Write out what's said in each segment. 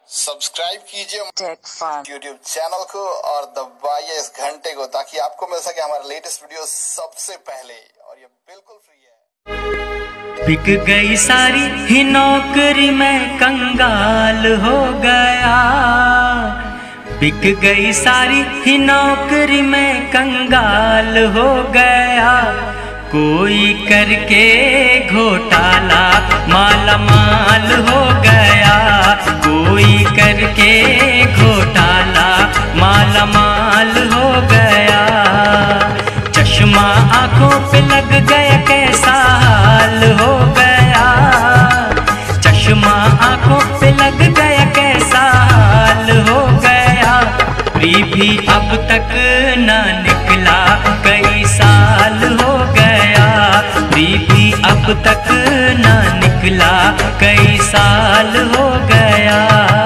Subscribe कीजिए YouTube channel को और दबाइए इस घंटे को ताकि आपको मिल सके हमारा लेटेस्ट वीडियो सबसे पहले, और ये बिल्कुल फ्री है। बिक गई सारी ही नौकरी में कंगाल हो गया, बिक गई सारी ही नौकरी में कंगाल हो गया। कोई करके घोटाला माला माल हो गया, कोई करके घोटाला माला माल हो गया। चश्मा आंखों पे लग गया कैसा हाल हो गया, चश्मा आंखों पे लग गया कैसा हाल हो गया। प्री भी अब तक ना निकला कई साल हो गया, प्री भी अब तक ना निकला कई साल हो गया।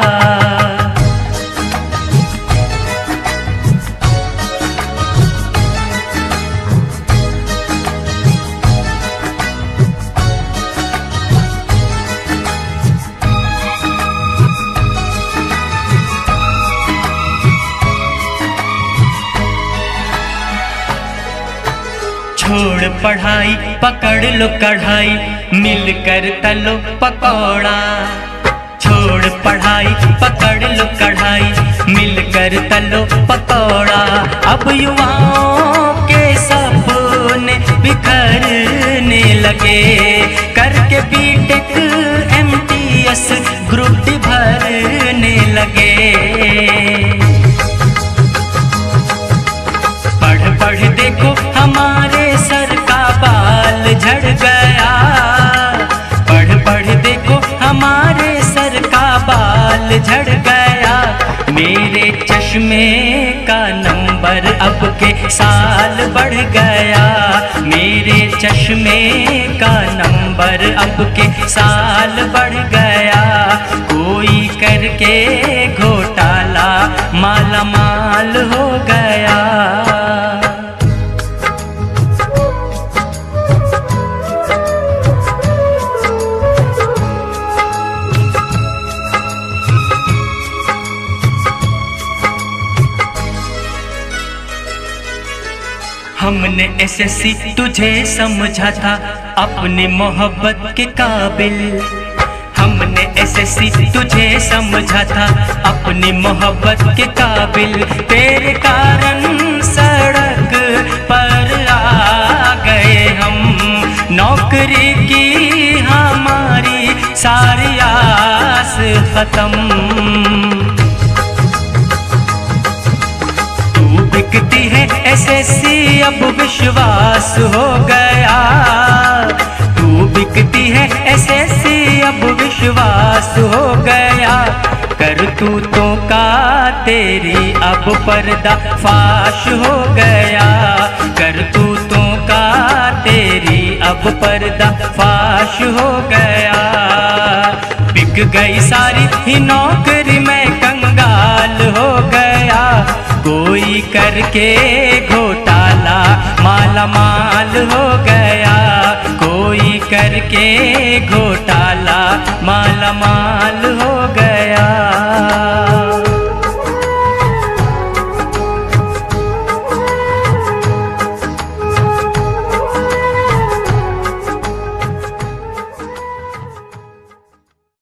छोड़ पढ़ाई पकड़ लो कढ़ाई, मिलकर तलो पकौड़ा। छोड़ पढ़ाई पकड़ लो कढ़ाई, मिलकर तलो पकौड़ा। अब युवाओं के सपने बिखरने लगे, करके बीटेक MTS ग्रुप डी भरने लगे। पढ़ पढ़ देखो हमारे सर का बाल झड़ गया, पढ़ पढ़ देखो हमारे सर का बाल झड़ गया। मेरे चश्मे का नंबर अब के साल बढ़ गया, मेरे चश्मे का नंबर अब के साल बढ़ गया। कोई करके घोटाला माला माल हो गया। हमने SSC तुझे समझा था अपनी मोहब्बत के काबिल, हमने SSC तुझे समझा था अपनी मोहब्बत के काबिल। तेरे कारण सड़क पर आ गए हम, नौकरी की हमारी सारी आस खत्म। बिकती है SSC अब विश्वास हो गया, तू बिकती है SSC अब विश्वास हो गया। करतूतों का तेरी अब पर्दा फाश हो गया, करतूतों का तेरी अब पर्दा फाश हो गया। बिक गई सारी ही नौकरी में कंगाल हो गया, कोई करके घोटाला माला माल हो गया, कोई करके घोटाला माला माल